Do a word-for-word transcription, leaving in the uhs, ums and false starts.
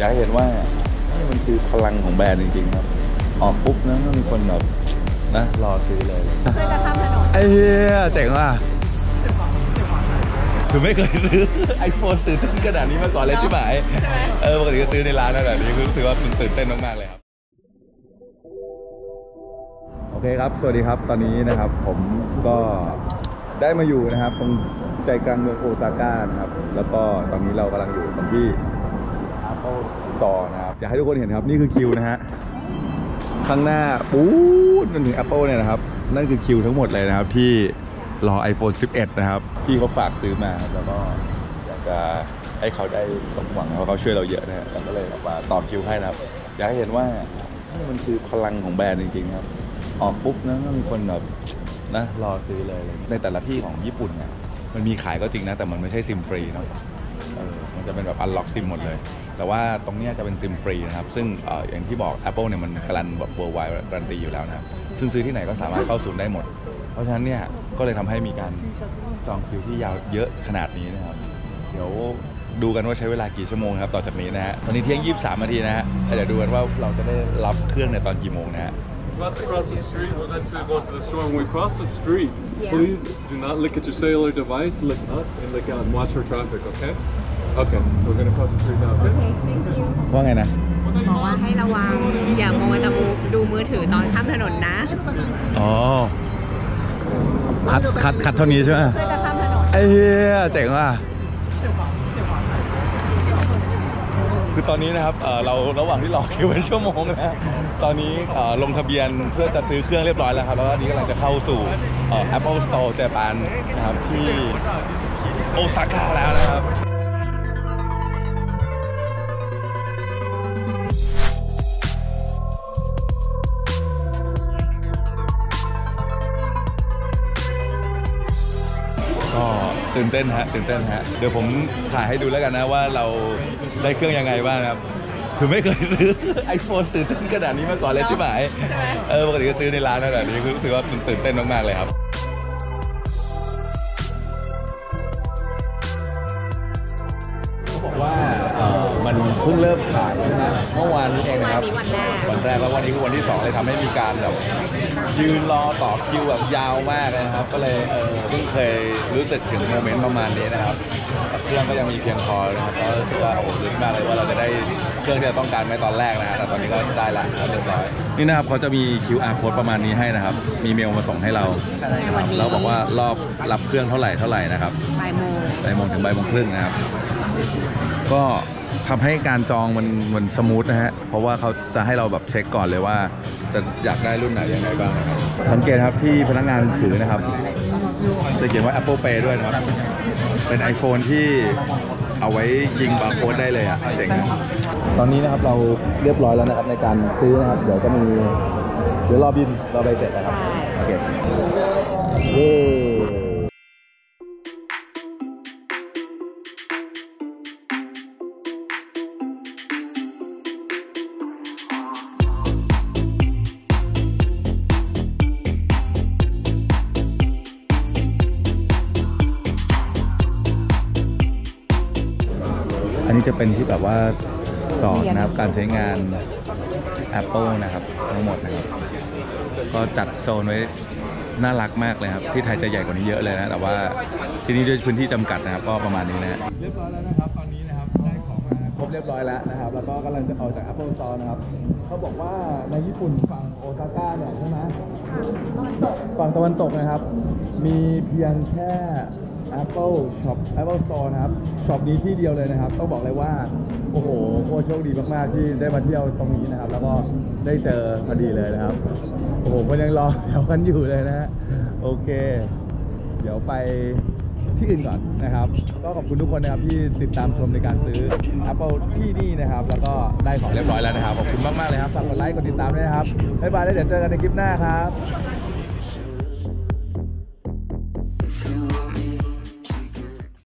อยากให้เห็นว่านี่มันคือพลังของแบรนด์จริงๆครับออกปุ๊บนะก็มีคนแบบนะรอซื้อเลยซื้อกระทำถนนไอ้เหี้ยเจ๋งว่ะคือไม่เคยซื้อไอโฟนตื่นเต้นขนาดนี้มาก่อนเลยใช่ไหมเออปกติก็ซื้อในร้านแบบนี้คือรู้สึกว่ามันตื่นเต้นมากๆเลยครับโอเคครับสวัสดีครับตอนนี้นะครับผมก็ได้มาอยู่นะครับตรงใจกลางเมืองโอซาก้านะครับแล้วก็ตอนนี้เรากำลังอยู่ตรงที่ Apple Store นะครับอยากให้ทุกคนเห็นครับนี่คือคิวนะฮะข้างหน้าปู๊ดจนถึง Apple เนี่ยนะครับนั่นคือคิวทั้งหมดเลยนะครับที่รอ ไอโฟนสิบเอ็ด นะครับที่เขาฝากซื้อมาแล้วก็อยากจะให้เขาได้สมหวังเพราะเขาช่วยเราเยอะนะฮะเราก็เลยมาต่อคิวให้นะครับอยากให้เห็นว่านี่มันคือพลังของแบรนด์จริงๆครับออกปุ๊บนะก็มีคนแบบนะรอซื้อเลยในแต่ละที่ของญี่ปุ่นเนี่ยมันมีขายก็จริงนะแต่มันไม่ใช่ซิมฟรีเนาะเออมันจะเป็นแบบอันล็อกซิมหมดเลยแต่ว่าตรงนี้จะเป็นซิมฟรีนะครับซึ่งเอ่ออย่างที่บอก Apple เนี่ยมันการันแบบ worldwide การันตีอยู่แล้วนะครับซึ่งซื้อที่ไหนก็สามารถเข้าศูนย์ได้หมดเพราะฉะนั้นเนี่ยก็เลยทำให้มีการจองคิวที่ยาวเยอะขนาดนี้นะครับเดี๋ยวดูกันว่าใช้เวลากี่ชั่วโมงครับต่อจากนี้นะฮะตอนนี้เที่ยงยี่สิบสามนาทีนะฮะเดี๋ยวดูกันว่าเราจะได้รับเครื่องในตอนกี่โมงนะฮะ Let's cross the street. Let's go to the store. When we cross the street, yeah. please do not look at your cellular device. Look up and look out and watch for traffic. Okay? Okay. So we're gonna cross the street now. Okay? Thank you. ว่าไงนะบอกว่าให้ระวังอย่ามัวแต่ดูมือถือตอนข้ามถนนนะอ๋อคัดคัดคัดเท่านี้ใช่ไหมเพื่อจะข้ามถนนไอ้เหี้ยเจ๋งว่ะคือตอนนี้นะครับ เ, เราระหว่างที่รอคิวเป็นชั่วโมงนะตอนนี้ลงทะเบียนเพื่อจะซื้อเครื่องเรียบร้อยแล้วครับแล้วก็นี้กำลังจะเข้าสู่ Apple Store Japan นะครับที่โอซาก้าแล้วนะครับก็ตื่นเต้นฮะตื่นเต้นฮะเดี๋ยวผมถ่ายให้ดูแล้วกันนะว่าเราได้เครื่องยังไงบ้างครับคือไม่เคยซื้อไอโฟนตื่นเต้นขนาดนี้มาก่อนเลยใช่ไหมเออปกติก็ซื้อในร้านแบบนี้คือรู้สึกว่ามันตื่นเต้นมากๆเลยครับเขาบอกว่ามันเพิ่งเริ่มขายนะเมื่อวานนี้เองนะครับวันแรกแล้ววันนี้คือวันที่สองเลยทำให้มีการแบบยืนรอต่อคิวแบบยาวมากเลยนะครับก็เลยเออเพิ่งเคยรู้สึกถึงโมเมนต์ประมาณนี้นะครับเครื่องก็ยังมีเพียงพอนะครับก็รู้สึกว่าโอ้โหลุ้นมากเลยว่าเราจะได้เครื่องที่เราต้องการไหมตอนแรกนะฮะแต่ตอนนี้ก็ได้ละเรียบร้อยนี่นะครับเขาจะมี คิว อาร์ Code ประมาณนี้ให้นะครับมีเมลมาส่งให้เราแล้วบอกว่ารอบรับเครื่องเท่าไหร่เท่าไหร่นะครับบ่ายโมงบ่ายโมงถึงบ่ายโมงครึ่งนะครับก็ทำให้การจองมันมันสมูทนะฮะเพราะว่าเขาจะให้เราแบบเช็คก่อนเลยว่าจะอยากได้รุ่นไหนยังไงบ้างนะครับสังเกตครับที่พนักงานถือนะครับจะเขียนว่า Apple Pay ด้วยนะครับเป็น iPhone ที่เอาไว้ยิงบาร์โค้ดได้เลยอ่ะเจ๋งตอนนี้นะครับเราเรียบร้อยแล้วนะครับในการซื้อนะครับเดี๋ยวจะมีเดี๋ยวรอบินรอใบเสร็จนะครับโอเคเย้อันนี้จะเป็นที่แบบว่าสอนนะครับการใช้งาน Apple นะครับทั้งหมดนะครับก็จัดโซนไว้น่ารักมากเลยครับที่ไทยจะใหญ่กว่านี้เยอะเลยนะแต่ว่าที่นี่ด้วยพื้นที่จำกัดนะครับก็ประมาณนี้นะฮะเรียบร้อยแล้วนะครับตอนนี้นะครับได้ของมาครบเรียบร้อยแล้วนะครับแล้วก็กำลังจะออกจาก Apple Store นะครับเขาบอกว่าในญี่ปุ่นฝั่งโอซาก้าเนี่ยใช่ไหมฝั่งตะวันตกนะครับมีเพียงแค่ Apple Shop Apple Store นะครับช็อปนี้ที่เดียวเลยนะครับต้องบอกเลยว่าโอ้โหโคตรโชคดีมากๆที่ได้มาเที่ยวตรงนี้นะครับแล้วก็ได้เจอพอดีเลยนะครับโอ้โหก็ยังรอแถวกันอยู่เลยนะฮะโอเคเดี๋ยวไปที่อื่นก่อนนะครับก็ขอบคุณทุกคนนะครับที่ติดตามชมในการซื้อ Apple ที่นี่นะครับแล้วก็ได้ของเรียบร้อยแล้วนะครับขอบคุณมากๆเลยครับฝากกดไลค์กดติดตามด้วยนะครับบ๊ายบายแล้วเดี๋ยวเจอกันในคลิปหน้าครับ